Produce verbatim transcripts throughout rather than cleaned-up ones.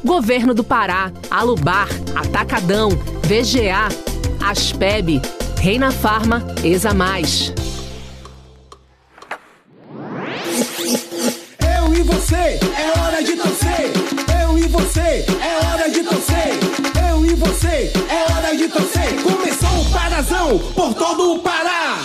Governo do Pará, Alubar, Atacadão, V G A, Aspeb, Reina Farma, Exa Mais. Eu e você, é hora de torcer. Eu e você, é hora de torcer. Eu e você, é hora de torcer. Começou o Parazão por todo o Pará.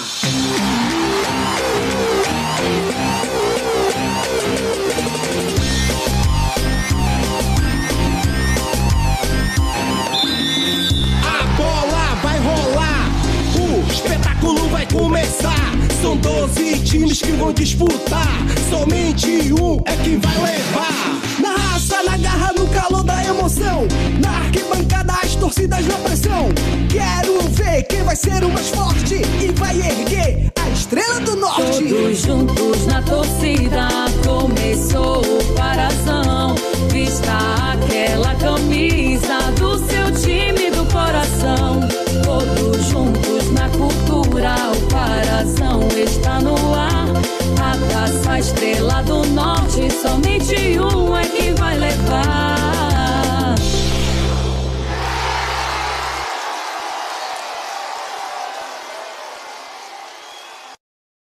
A bola vai rolar, o espetáculo vai começar. São doze times que vão disputar, somente um é que vai levar. Na raça, na garra, no calor da emoção, na arquibancada as torcidas na pressão. Quero ver quem vai ser o mais forte e vai erguer a estrela do norte. Todos juntos na torcida, começou o Parazão. Vista aquela camisa do seu time do coração. Todos juntos na cultura, o Parazão está no ar. A taça Estrela do Norte, somente um é que vai levar.